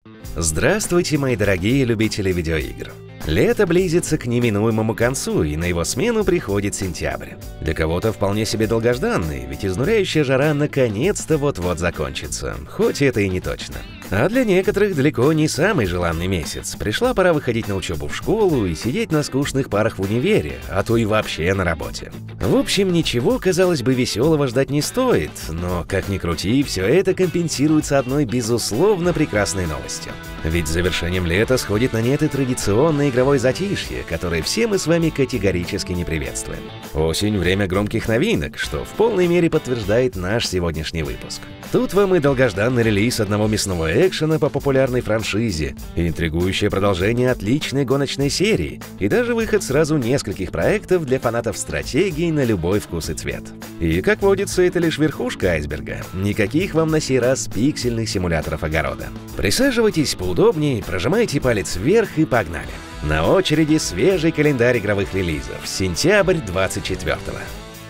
Здравствуйте, мои дорогие любители видеоигр. Лето близится к неминуемому концу, и на его смену приходит сентябрь. Для кого-то вполне себе долгожданный, ведь изнуряющая жара наконец-то вот-вот закончится, хоть это и не точно. А для некоторых далеко не самый желанный месяц. Пришла пора выходить на учебу в школу и сидеть на скучных парах в универе, а то и вообще на работе. В общем, ничего, казалось бы, веселого ждать не стоит, но, как ни крути, все это компенсируется одной безусловно прекрасной новостью. Ведь с завершением лета сходит на нет и традиционное игровое затишье, которое все мы с вами категорически не приветствуем. Осень – время громких новинок, что в полной мере подтверждает наш сегодняшний выпуск. Тут вам и долгожданный релиз одного мясного экшена по популярной франшизе, и интригующее продолжение отличной гоночной серии, и даже выход сразу нескольких проектов для фанатов стратегий на любой вкус и цвет. И, как водится, это лишь верхушка айсберга. Никаких вам на сей раз пиксельных симуляторов огорода. Присаживайтесь поудобнее, прожимайте палец вверх и погнали. На очереди свежий календарь игровых релизов. Сентябрь 24-го.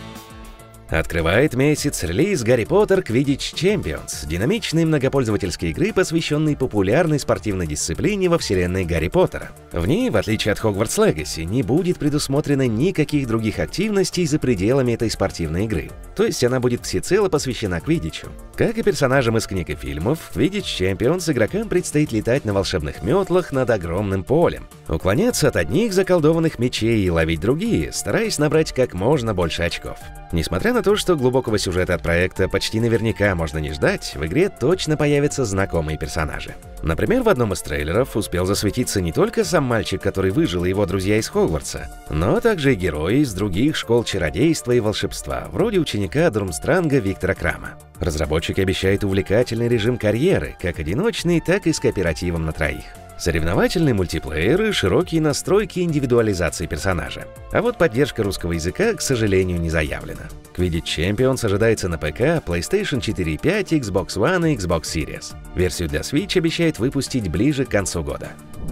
Открывает месяц релиз Гарри Поттер Quidditch Champions, динамичной многопользовательской игры, посвященной популярной спортивной дисциплине во вселенной Гарри Поттера. В ней, в отличие от Hogwarts Legacy, не будет предусмотрено никаких других активностей за пределами этой спортивной игры. То есть она будет всецело посвящена Квиддичу. Как и персонажам из книг и фильмов, в Quidditch Champions игрокам предстоит летать на волшебных метлах над огромным полем, уклоняться от одних заколдованных мечей и ловить другие, стараясь набрать как можно больше очков. Несмотря на то, что глубокого сюжета от проекта почти наверняка можно не ждать, в игре точно появятся знакомые персонажи. Например, в одном из трейлеров успел засветиться не только сам мальчик, который выжил, и его друзья из Хогвартса, но также и герои из других школ чародейства и волшебства, вроде ученика Дурмстранга Виктора Крама. Разработчики обещают увлекательный режим карьеры, как одиночный, так и с кооперативом на троих. Соревновательные мультиплееры, широкие настройки индивидуализации персонажа. А вот поддержка русского языка, к сожалению, не заявлена. Quidditch Champions ожидается на ПК, PlayStation 4 и 5, Xbox One и Xbox Series. Версию для Switch обещают выпустить ближе к концу года.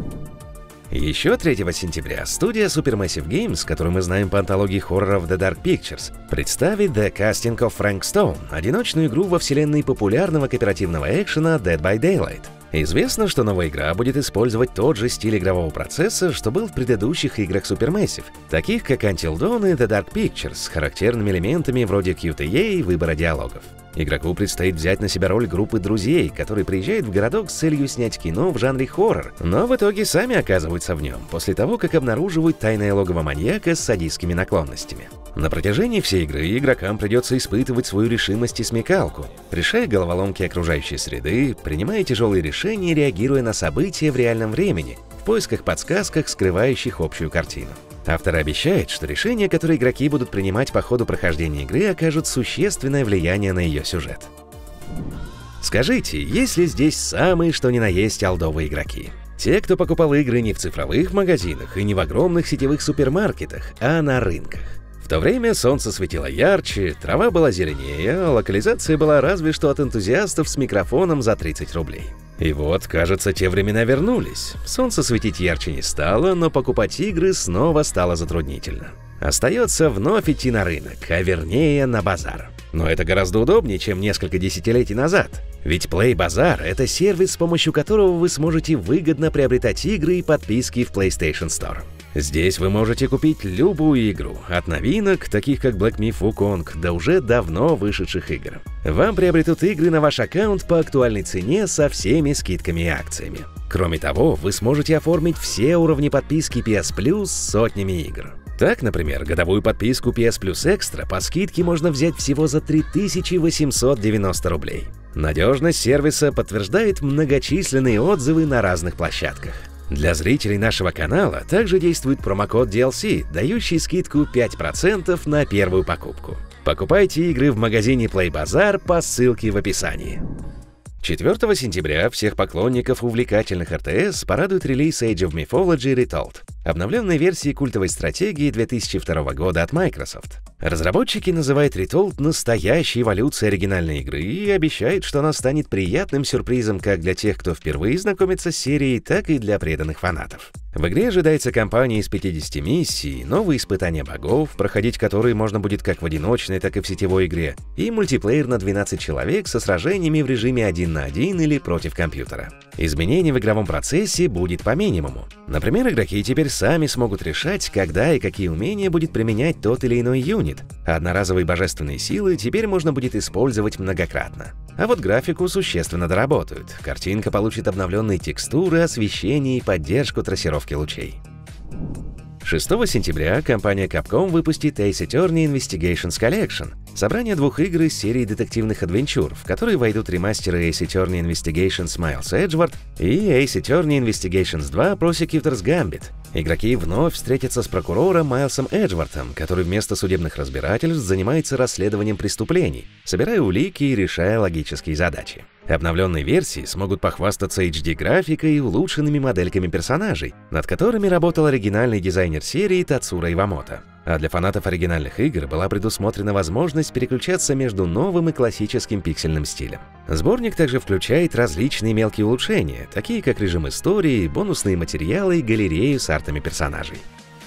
Еще 3 сентября студия Supermassive Games, которую мы знаем по антологии хорроров The Dark Pictures, представит The Casting of Frank Stone, одиночную игру во вселенной популярного кооперативного экшена Dead by Daylight. Известно, что новая игра будет использовать тот же стиль игрового процесса, что был в предыдущих играх Supermassive, таких как Until Dawn и The Dark Pictures, с характерными элементами вроде QTE и выбора диалогов. Игроку предстоит взять на себя роль группы друзей, которые приезжают в городок с целью снять кино в жанре хоррор, но в итоге сами оказываются в нем, после того, как обнаруживают тайное логово маньяка с садистскими наклонностями. На протяжении всей игры игрокам придется испытывать свою решимость и смекалку, решая головоломки окружающей среды, принимая тяжелые решения и реагируя на события в реальном времени, в поисках подсказках, скрывающих общую картину. Автор обещает, что решения, которые игроки будут принимать по ходу прохождения игры, окажут существенное влияние на ее сюжет. Скажите, есть ли здесь самые что ни на есть олдовые игроки? Те, кто покупал игры не в цифровых магазинах и не в огромных сетевых супермаркетах, а на рынках. В то время солнце светило ярче, трава была зеленее, а локализация была разве что от энтузиастов с микрофоном за 30 рублей. И вот, кажется, те времена вернулись. Солнце светить ярче не стало, но покупать игры снова стало затруднительно. Остается вновь идти на рынок, а вернее на базар. Но это гораздо удобнее, чем несколько десятилетий назад. Ведь Play Bazaar — это сервис, с помощью которого вы сможете выгодно приобретать игры и подписки в PlayStation Store. Здесь вы можете купить любую игру, от новинок, таких как Black Myth Wukong, до уже давно вышедших игр. Вам приобретут игры на ваш аккаунт по актуальной цене со всеми скидками и акциями. Кроме того, вы сможете оформить все уровни подписки PS Plus с сотнями игр. Так, например, годовую подписку PS Plus Extra по скидке можно взять всего за 3890 рублей. Надежность сервиса подтверждает многочисленные отзывы на разных площадках. Для зрителей нашего канала также действует промокод DLC, дающий скидку 5% на первую покупку. Покупайте игры в магазине Play Bazaar по ссылке в описании. 4 сентября всех поклонников увлекательных РТС порадует релиз Age of Mythology Retold, обновленной версии культовой стратегии 2002 года от Microsoft. Разработчики называют Retold настоящей эволюцией оригинальной игры и обещают, что она станет приятным сюрпризом как для тех, кто впервые знакомится с серией, так и для преданных фанатов. В игре ожидается кампания из 50 миссий, новые испытания богов, проходить которые можно будет как в одиночной, так и в сетевой игре, и мультиплеер на 12 человек со сражениями в режиме 1 на 1 или против компьютера. Изменений в игровом процессе будет по минимуму. Например, игроки теперь сами смогут решать, когда и какие умения будет применять тот или иной юнит. Одноразовые божественные силы теперь можно будет использовать многократно. А вот графику существенно доработают. Картинка получит обновленные текстуры, освещение и поддержку трассировки лучей. 6 сентября компания Capcom выпустит Ace Attorney Investigations Collection – собрание двух игр из серии детективных адвенчур, в которые войдут ремастеры Ace Attorney Investigations Miles Edgeworth и Ace Attorney Investigations 2 Prosecutor's Gambit. Игроки вновь встретятся с прокурором Майлсом Эджвортом, который вместо судебных разбирательств занимается расследованием преступлений, собирая улики и решая логические задачи. Обновленные версии смогут похвастаться HD-графикой и улучшенными модельками персонажей, над которыми работал оригинальный дизайнер серии Тацура Ивамото. А для фанатов оригинальных игр была предусмотрена возможность переключаться между новым и классическим пиксельным стилем. Сборник также включает различные мелкие улучшения, такие как режим истории, бонусные материалы и галерею с артами персонажей.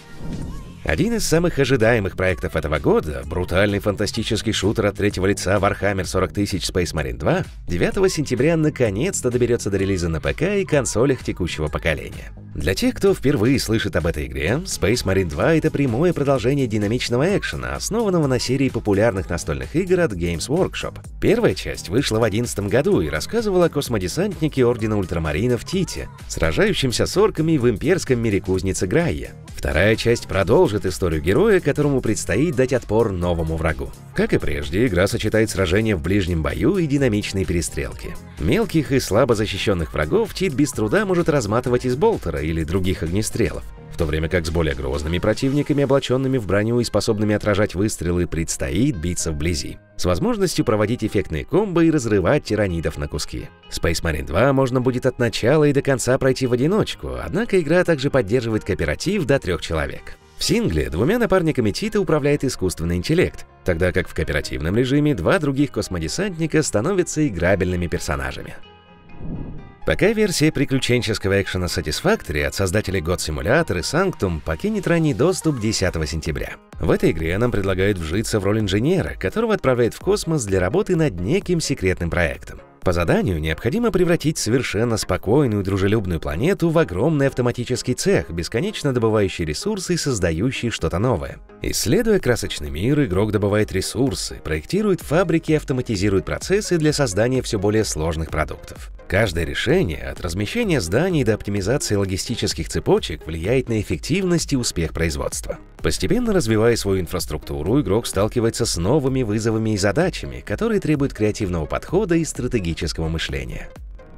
Один из самых ожидаемых проектов этого года, брутальный фантастический шутер от третьего лица Warhammer 40 000 Space Marine 2, 9 сентября наконец-то доберется до релиза на ПК и консолях текущего поколения. Для тех, кто впервые слышит об этой игре, Space Marine 2 — это прямое продолжение динамичного экшена, основанного на серии популярных настольных игр от Games Workshop. Первая часть вышла в 2011 году и рассказывала о космодесантнике Ордена Ультрамаринов Тите, сражающемся с орками в имперском мире кузницы Грайя. Вторая часть продолжит историю героя, которому предстоит дать отпор новому врагу. Как и прежде, игра сочетает сражения в ближнем бою и динамичные перестрелки. Мелких и слабо защищенных врагов Тит без труда может разматывать из болтера или других огнестрелов, в то время как с более грозными противниками, облаченными в броню и способными отражать выстрелы, предстоит биться вблизи, с возможностью проводить эффектные комбо и разрывать тиранидов на куски. Space Marine 2 можно будет от начала и до конца пройти в одиночку, однако игра также поддерживает кооператив до 3 человек. В сингле двумя напарниками Тита управляет искусственный интеллект, тогда как в кооперативном режиме 2 других космодесантника становятся играбельными персонажами. Пока версия приключенческого экшена Satisfactory от создателей God Simulator и Sanctum покинет ранний доступ 10 сентября. В этой игре нам предлагают вжиться в роль инженера, которого отправляют в космос для работы над неким секретным проектом. По заданию необходимо превратить совершенно спокойную и дружелюбную планету в огромный автоматический цех, бесконечно добывающий ресурсы и создающий что-то новое. Исследуя красочный мир, игрок добывает ресурсы, проектирует фабрики и автоматизирует процессы для создания все более сложных продуктов. Каждое решение, от размещения зданий до оптимизации логистических цепочек, влияет на эффективность и успех производства. Постепенно развивая свою инфраструктуру, игрок сталкивается с новыми вызовами и задачами, которые требуют креативного подхода и стратегического мышления.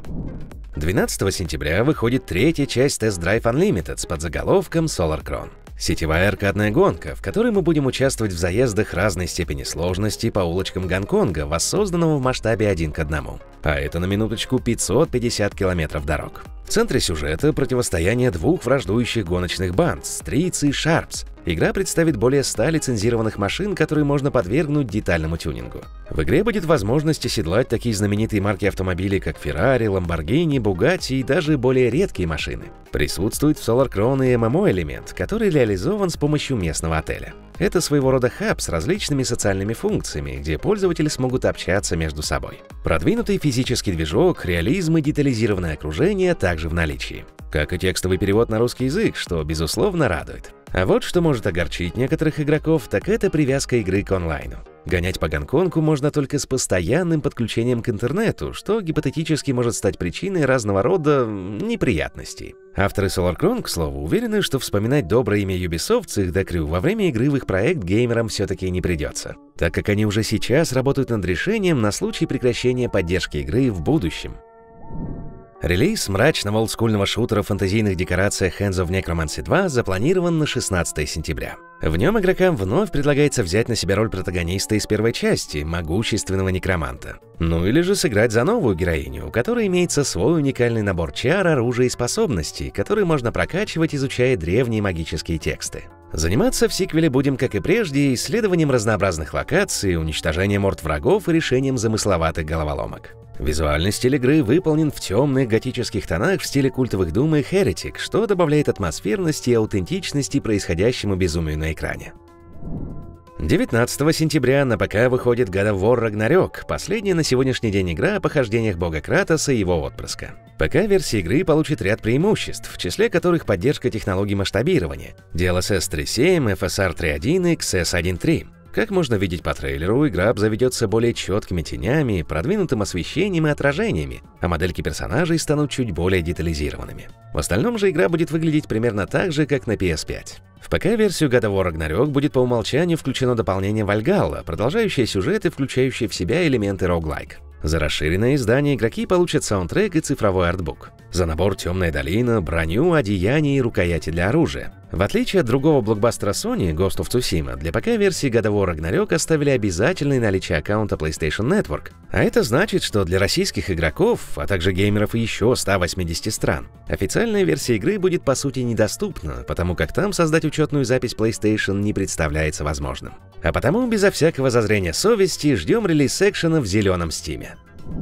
12 сентября выходит третья часть Test Drive Unlimited с подзаголовком Solar Cron. Сетевая аркадная гонка, в которой мы будем участвовать в заездах разной степени сложности по улочкам Гонконга, воссозданного в масштабе 1 к 1. А это на минуточку 550 километров дорог. В центре сюжета противостояние двух враждующих гоночных банд – Streets и Sharps. Игра представит более 100 лицензированных машин, которые можно подвергнуть детальному тюнингу. В игре будет возможность оседлать такие знаменитые марки автомобилей, как Ferrari, Lamborghini, Bugatti и даже более редкие машины. Присутствует в Solar Cron и MMO-элемент, который реализован с помощью местного отеля. Это своего рода хаб с различными социальными функциями, где пользователи смогут общаться между собой. Продвинутый физический движок, реализм и детализированное окружение также в наличии. Как и текстовый перевод на русский язык, что, безусловно, радует. А вот что может огорчить некоторых игроков, так это привязка игры к онлайну. Гонять по Гонконгу можно только с постоянным подключением к интернету, что гипотетически может стать причиной разного рода неприятностей. Авторы Solar Cron, к слову, уверены, что вспоминать доброе имя Ubisoft с их докрю во время игры в их проект геймерам все-таки не придется, так как они уже сейчас работают над решением на случай прекращения поддержки игры в будущем. Релиз мрачного олдскульного шутера в фэнтезийных декорациях Hands of Necromancy 2 запланирован на 16 сентября. В нем игрокам вновь предлагается взять на себя роль протагониста из первой части, могущественного некроманта. Ну или же сыграть за новую героиню, у которой имеется свой уникальный набор чар, оружия и способностей, которые можно прокачивать, изучая древние магические тексты. Заниматься в сиквеле будем, как и прежде, исследованием разнообразных локаций, уничтожением орд врагов и решением замысловатых головоломок. Визуальный стиль игры выполнен в темных готических тонах в стиле культовых Doom и Heretic, что добавляет атмосферности и аутентичности происходящему безумию на экране. 19 сентября на ПК выходит God of War Ragnarok, последняя на сегодняшний день игра о похождениях бога Кратоса и его отпрыска. ПК-версия игры получит ряд преимуществ, в числе которых поддержка технологий масштабирования DLSS 3.7, FSR 3.1 и XS 1.3. Как можно видеть по трейлеру, игра обзаведется более четкими тенями, продвинутым освещением и отражениями, а модельки персонажей станут чуть более детализированными. В остальном же игра будет выглядеть примерно так же, как на PS5. В ПК-версию God of War Ragnarok будет по умолчанию включено дополнение Valhalla, продолжающее сюжет и включающее в себя элементы roguelike. За расширенное издание игроки получат саундтрек и цифровой артбук. За набор «Темная долина», броню, одеяния и рукояти для оружия. В отличие от другого блокбастера Sony, Ghost of Tsushima, для ПК-версии God of War Ragnarok оставили обязательное наличие аккаунта PlayStation Network. А это значит, что для российских игроков, а также геймеров еще 180 стран, официальная версия игры будет по сути недоступна, потому как там создать учетную запись PlayStation не представляется возможным. А потому, безо всякого зазрения совести, ждем релиз экшена в зеленом стиме.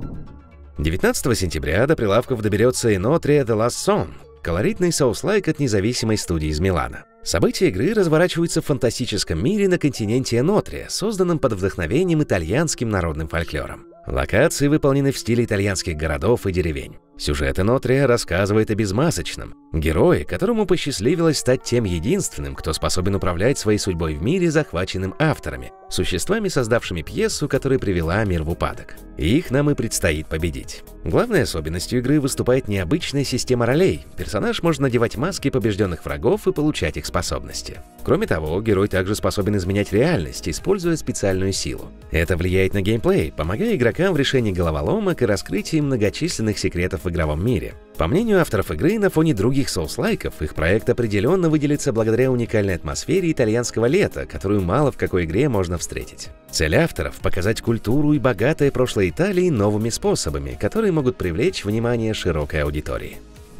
19 сентября до прилавков доберется Enotria The Last Song, колоритный соус-лайк от независимой студии из Милана. События игры разворачиваются в фантастическом мире на континенте Энотрия, созданном под вдохновением итальянским народным фольклором. Локации выполнены в стиле итальянских городов и деревень. Сюжет Энотрия рассказывает о безмасочном герое, которому посчастливилось стать тем единственным, кто способен управлять своей судьбой в мире, захваченным авторами, существами, создавшими пьесу, которая привела мир в упадок. И их нам и предстоит победить. Главной особенностью игры выступает необычная система ролей. Персонаж может надевать маски побежденных врагов и получать их способности. Кроме того, герой также способен изменять реальность, используя специальную силу. Это влияет на геймплей, помогая игрокам в решении головоломок и раскрытии многочисленных секретов в игровом мире. По мнению авторов игры, на фоне других соус-лайков, их проект определенно выделится благодаря уникальной атмосфере итальянского лета, которую мало в какой игре можно встретить. Цель авторов – показать культуру и богатое прошлое Италии новыми способами, которые могут привлечь внимание широкой аудитории.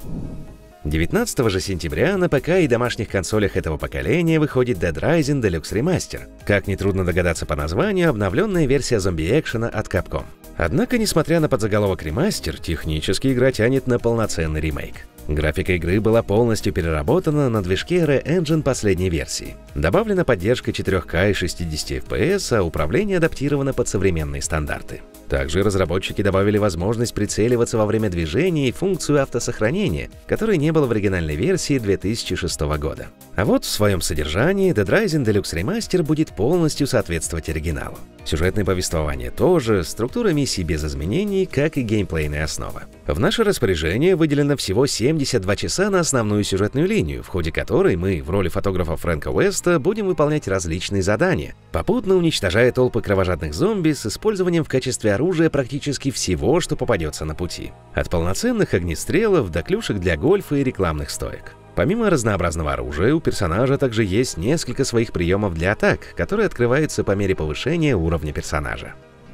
19 же сентября на ПК и домашних консолях этого поколения выходит Dead Rising Deluxe Remaster. Как нетрудно догадаться по названию, обновленная версия зомби-экшена от Capcom. Однако, несмотря на подзаголовок ремастер, технически игра тянет на полноценный ремейк. Графика игры была полностью переработана на движке Re-Engine последней версии. Добавлена поддержка 4К и 60 FPS, а управление адаптировано под современные стандарты. Также разработчики добавили возможность прицеливаться во время движения и функцию автосохранения, которой не было в оригинальной версии 2006 года. А вот в своем содержании Dead Rising Deluxe Remaster будет полностью соответствовать оригиналу. Сюжетное повествование тоже, структура миссий без изменений, как и геймплейная основа. В наше распоряжение выделено всего 72 часа на основную сюжетную линию, в ходе которой мы, в роли фотографа Фрэнка Уэста, будем выполнять различные задания, попутно уничтожая толпы кровожадных зомби с использованием в качестве оружия практически всего, что попадется на пути. От полноценных огнестрелов до клюшек для гольфа и рекламных стоек. Помимо разнообразного оружия, у персонажа также есть несколько своих приемов для атак, которые открываются по мере повышения уровня персонажа.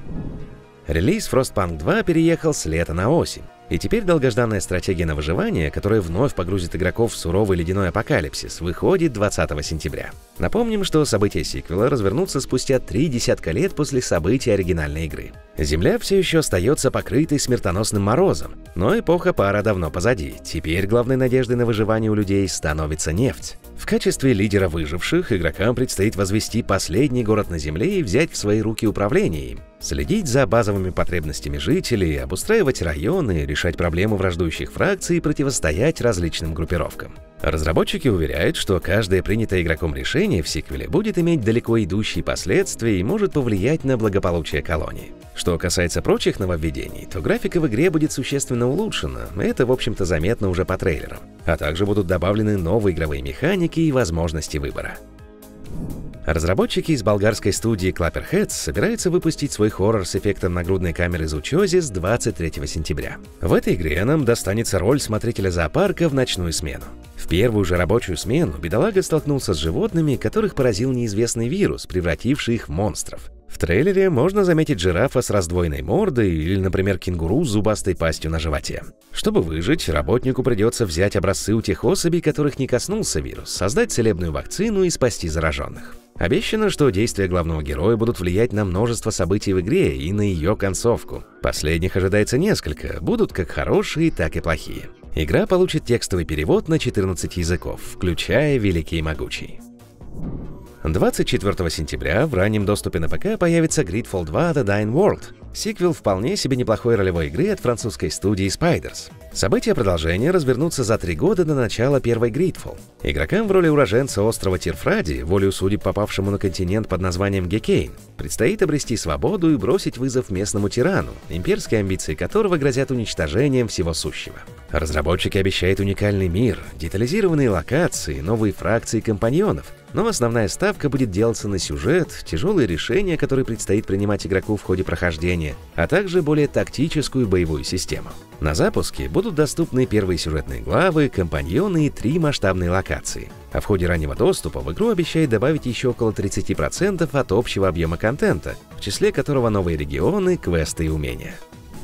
Релиз Frostpunk 2 переехал с лета на осень. И теперь долгожданная стратегия на выживание, которая вновь погрузит игроков в суровый ледяной апокалипсис, выходит 20 сентября. Напомним, что события сиквела развернутся спустя 3 десятка лет после событий оригинальной игры. Земля все еще остается покрытой смертоносным морозом, но эпоха пара давно позади. Теперь главной надеждой на выживание у людей становится нефть. В качестве лидера выживших игрокам предстоит возвести последний город на Земле и взять в свои руки управление им. Следить за базовыми потребностями жителей, обустраивать районы, решать проблемы враждующих фракций и противостоять различным группировкам. Разработчики уверяют, что каждое принятое игроком решение в сиквеле будет иметь далеко идущие последствия и может повлиять на благополучие колонии. Что касается прочих нововведений, то графика в игре будет существенно улучшена, это, в общем-то, заметно уже по трейлерам. А также будут добавлены новые игровые механики и возможности выбора. Разработчики из болгарской студии Clapperheads собираются выпустить свой хоррор с эффектом нагрудной камеры Зучозис 23 сентября. В этой игре нам достанется роль смотрителя зоопарка в ночную смену. В первую же рабочую смену бедолага столкнулся с животными, которых поразил неизвестный вирус, превративший их в монстров. В трейлере можно заметить жирафа с раздвоенной мордой или, например, кенгуру с зубастой пастью на животе. Чтобы выжить, работнику придется взять образцы у тех особей, которых не коснулся вирус, создать целебную вакцину и спасти зараженных. Обещано, что действия главного героя будут влиять на множество событий в игре и на ее концовку. Последних ожидается несколько, будут как хорошие, так и плохие. Игра получит текстовый перевод на 14 языков, включая Великий и Могучий. 24 сентября в раннем доступе на ПК появится Gridfall 2 The Dying World, сиквел вполне себе неплохой ролевой игры от французской студии Spiders. События продолжения развернутся за 3 года до начала первой Gridfall. Игрокам в роли уроженца острова Тирфради, волею судеб попавшему на континент под названием Гекейн, предстоит обрести свободу и бросить вызов местному тирану, имперские амбиции которого грозят уничтожением всего сущего. Разработчики обещают уникальный мир, детализированные локации, новые фракции компаньонов, но основная ставка будет делаться на сюжет, тяжелые решения, которые предстоит принимать игроку в ходе прохождения, а также более тактическую боевую систему. На запуске будут доступны первые сюжетные главы, компаньоны и 3 масштабные локации. А в ходе раннего доступа в игру обещают добавить еще около 30% от общего объема контента, в числе которого новые регионы, квесты и умения.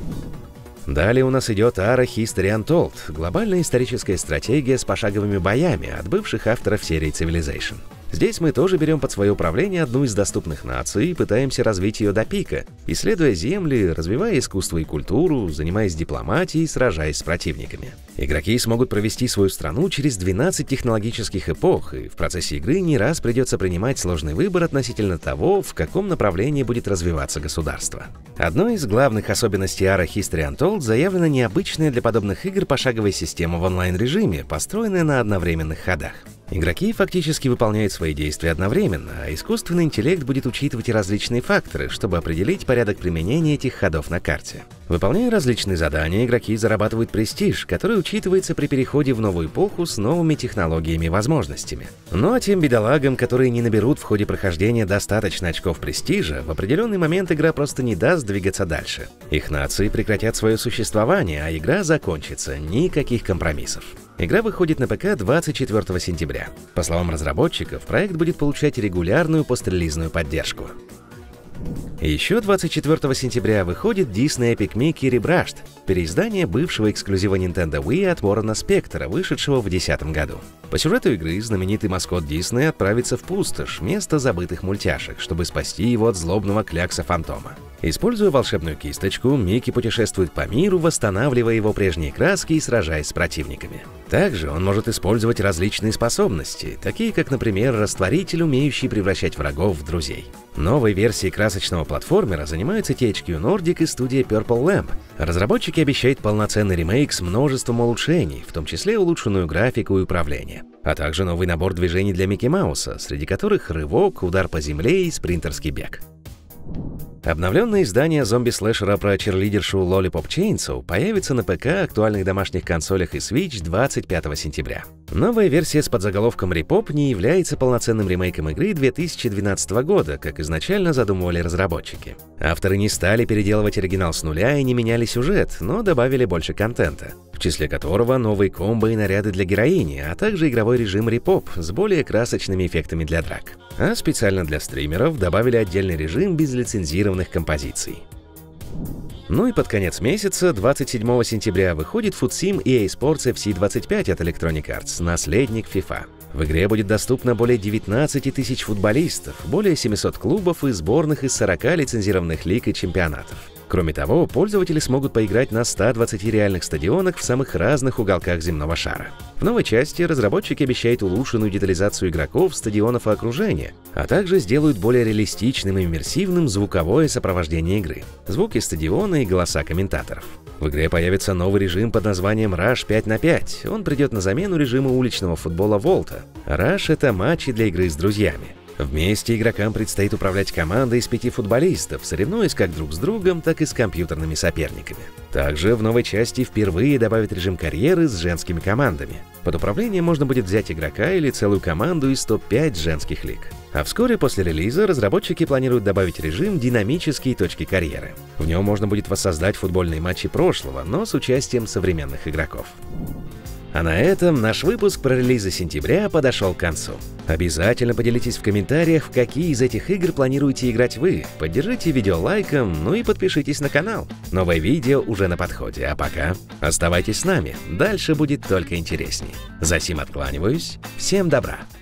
Далее у нас идет Ara History Untold, глобальная историческая стратегия с пошаговыми боями от бывших авторов серии Civilization. Здесь мы тоже берем под свое управление одну из доступных наций и пытаемся развить ее до пика, исследуя земли, развивая искусство и культуру, занимаясь дипломатией и сражаясь с противниками. Игроки смогут провести свою страну через 12 технологических эпох, и в процессе игры не раз придется принимать сложный выбор относительно того, в каком направлении будет развиваться государство. Одной из главных особенностей Ara History Untold заявлена необычная для подобных игр пошаговая система в онлайн-режиме, построенная на одновременных ходах. Игроки фактически выполняют свои действия одновременно, а искусственный интеллект будет учитывать и различные факторы, чтобы определить порядок применения этих ходов на карте. Выполняя различные задания, игроки зарабатывают престиж, который учитывается при переходе в новую эпоху с новыми технологиями и возможностями. Ну а тем бедолагам, которые не наберут в ходе прохождения достаточно очков престижа, в определенный момент игра просто не даст двигаться дальше. Их нации прекратят свое существование, а игра закончится. Никаких компромиссов. Игра выходит на ПК 24 сентября. По словам разработчиков, проект будет получать регулярную пострелизную поддержку. Еще 24 сентября выходит Disney Epic Mickey Rebrushed, переиздание бывшего эксклюзива Nintendo Wii от Ворона Спектора, вышедшего в 2010 году. По сюжету игры знаменитый маскот Disney отправится в пустошь, место забытых мультяшек, чтобы спасти его от злобного клякса Фантома. Используя волшебную кисточку, Микки путешествует по миру, восстанавливая его прежние краски и сражаясь с противниками. Также он может использовать различные способности, такие как, например, растворитель, умеющий превращать врагов в друзей. Новой версией красочного платформера занимаются THQ Nordic и студия Purple Lamp. Разработчики обещают полноценный ремейк с множеством улучшений, в том числе улучшенную графику и управление, а также новый набор движений для Микки Мауса, среди которых рывок, удар по земле и спринтерский бег. Обновленное издание зомби-слэшера про черлидершу Lollipop Chainsaw появится на ПК, актуальных домашних консолях и Switch 25 сентября. Новая версия с подзаголовком Repop не является полноценным ремейком игры 2012 года, как изначально задумывали разработчики. Авторы не стали переделывать оригинал с нуля и не меняли сюжет, но добавили больше контента, в числе которого новые комбо и наряды для героини, а также игровой режим Repop с более красочными эффектами для драк. А специально для стримеров добавили отдельный режим без лицензированных композиций. Ну и под конец месяца, 27 сентября, выходит FUTSIM EA Sports FC25 от Electronic Arts, наследник FIFA. В игре будет доступно более 19 тысяч футболистов, более 700 клубов и сборных из 40 лицензированных лиг и чемпионатов. Кроме того, пользователи смогут поиграть на 120 реальных стадионах в самых разных уголках земного шара. В новой части разработчики обещают улучшенную детализацию игроков, стадионов и окружения, а также сделают более реалистичным и иммерсивным звуковое сопровождение игры, звуки стадиона и голоса комментаторов. В игре появится новый режим под названием Rush 5 на 5. Он придет на замену режиму уличного футбола Volta. Rush — это матчи для игры с друзьями. Вместе игрокам предстоит управлять командой из 5 футболистов, соревнуясь как друг с другом, так и с компьютерными соперниками. Также в новой части впервые добавят режим карьеры с женскими командами. Под управление можно будет взять игрока или целую команду из топ-5 женских лиг. А вскоре после релиза разработчики планируют добавить режим «Динамические точки карьеры». В нем можно будет воссоздать футбольные матчи прошлого, но с участием современных игроков. А на этом наш выпуск про релизы сентября подошел к концу. Обязательно поделитесь в комментариях, в какие из этих игр планируете играть вы. Поддержите видео лайком, ну и подпишитесь на канал. Новое видео уже на подходе, а пока оставайтесь с нами, дальше будет только интересней. За сим откланиваюсь, всем добра!